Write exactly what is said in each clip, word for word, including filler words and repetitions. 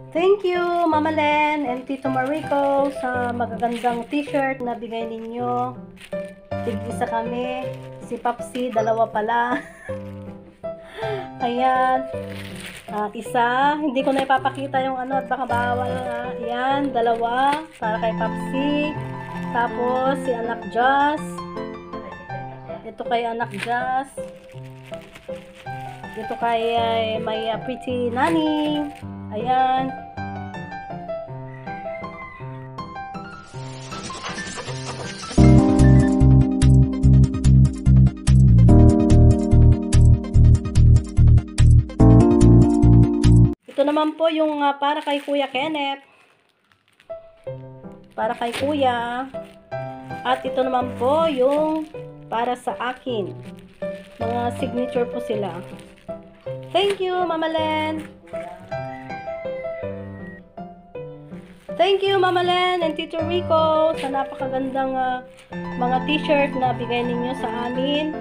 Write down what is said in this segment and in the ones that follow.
Thank you, Mama Len and Tito Marico sa magagandang t-shirt na bigay ninyo. Tig-isa kami. Si Papsi, dalawa pala. Ayan. Uh, isa. Hindi ko na ipapakita yung ano at baka bawal. Uh, ayan, dalawa. Para kay Papsi. Tapos, si Anak Jazz. Ito kay Anak Jazz. Ito kay uh, may uh, pretty nanny. Ayan. Ito naman po yung uh, para kay Kuya Kenneth. Para kay Kuya. At ito naman po yung para sa akin. Mga signature po sila. Thank you, Mama Len. Thank you, Mama Len and Tito Rico sa napakagandang uh, mga t-shirt na bigay ninyo sa amin.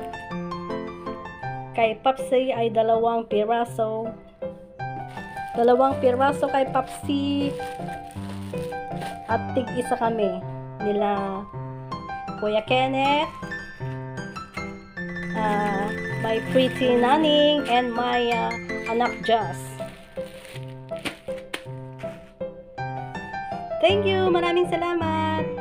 Kay Papsi ay dalawang piraso. Dalawang piraso kay Papsi. At tig-isa kami nila Kuya Kenneth, uh, my pretty naning, and my uh, Anak Jazz. Thank you! Maraming salamat!